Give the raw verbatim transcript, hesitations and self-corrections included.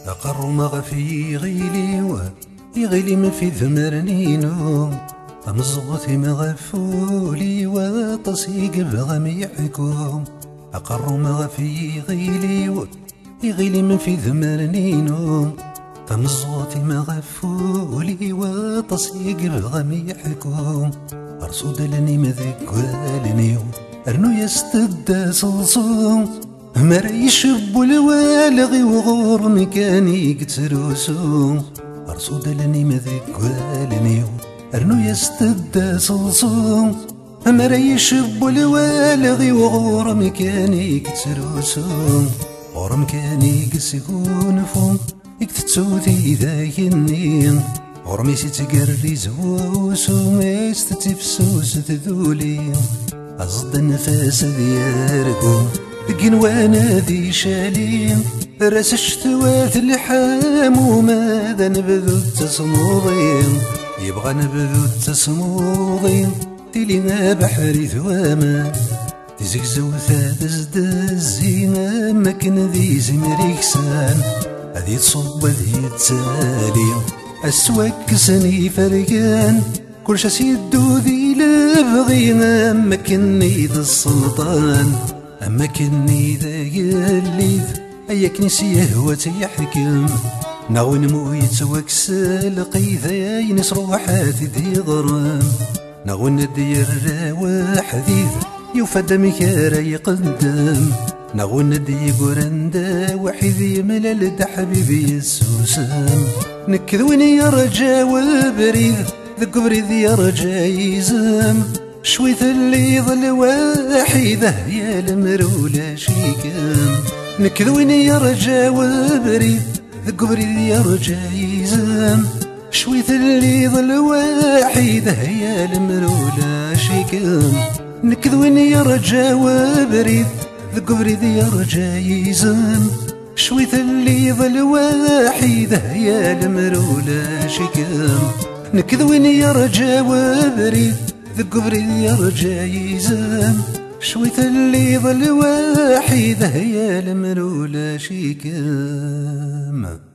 أقر مغفي غيلي ويغيلي ما في ذمرنينو أمزغوثي مغفولي وطسيق بغم يحكم. أقر مغفي غيلي ويغيلي ما في ذمرنينو أمزغوثي مغفولي وطسيق بغم يحكم. أرصد لني مذكوالني أرنو يستدى صلصوم مر يشب الوالغي وغور مكاني قتروسو. أرصد لني مذكوالني أرنو يستدى صلصو مر يشب الوالغي وغور مكاني قتروسو. غور مكاني قسيكون فوق يكتتوثي ذاكني غرمي سيتقري زووسو ما يستتفسوس تذولي. أصد النفاس دياركو ذكين وانا ذي شالي راس الشتوات اللحام وماذا نبذو التصموضين. يبغى نبذو التصموضين تلينا بحري ثواما تزكزو ثادز دزينا مكن ذي زمريكسان هذي تصب ذي تسالي أسواك سني فرقان كل شاس يدو ذي لبغينا أما كني ذا السلطان أما كني ذا يليذ أياك نسيه وتيحكم ناو نمو يتوكسل قيثا ينس روحات ذي غرام ناو ندير وحديث يوفد مكارا يقدم ناو ندي قرندا وحيد يملل دا حبيبي السوسام. نكذوني يا رجا والبريد ذك بريد يا رجا يزم شويث اللي ظل واحدة يا المرولة شيكام. نكذوني يا رجا والبريد ذك بريد يا رجا يزم شويث اللي ظل واحدة يا المرولة شيكام. نكذوني يا رجا والبريد ذك بريد يا رجا يزم شويث اللي ظل واحدة يا المرولة شكام. نكذويني يا رجا وبريد ذك بريد يا رجا يزام شويث اللي ظل واحدة يا المرولة شكام.